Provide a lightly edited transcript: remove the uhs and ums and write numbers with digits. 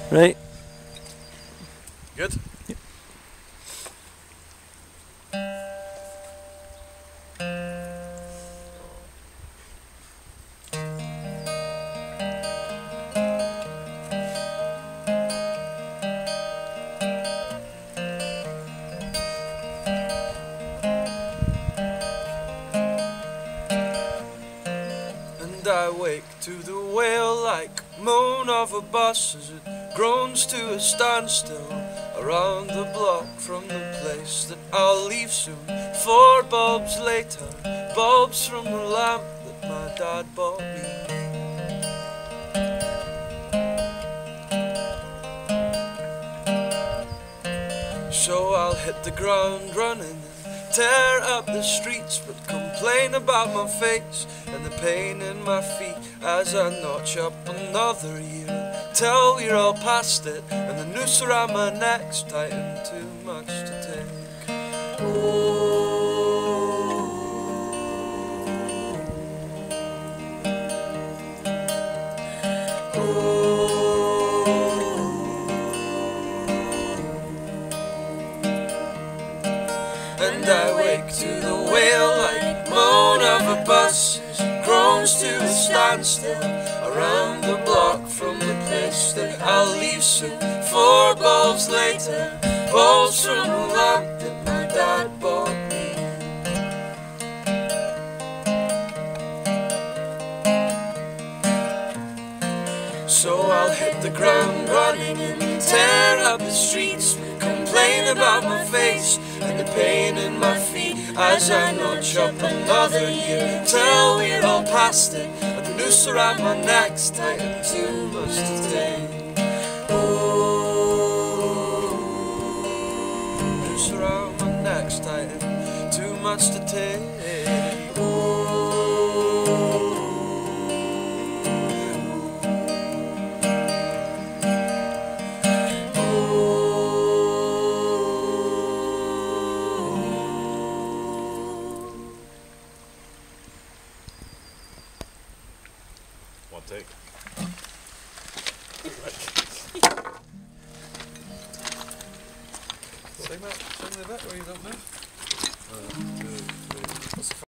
Right? Good? Yep. And I wake to the whale-like moan of a bus as it groans to a standstill around the block from the place that I'll leave soon. 4 bulbs later, bulbs from the lamp that my dad bought me. So I'll hit the ground running and tear up the streets, but complain about my face and the pain in my feet as I notch up another year. Till we're all past it and the noose around my neck's tightened too much to take. And I wake to the whale-like moan of a bus as it groans to a standstill around the block from the place that I'll leave soon. 4 bulbs later, bulbs from the lamp that my dad bought me. So I'll hit the ground running and tear up the streets, complain about my face and the pain in my feet as I notch up another year. Till we're all past it and the noose around my neck's tightened too much to take. Noose around my neck's tightened too much to take. One take. Sing the bit where you don't move.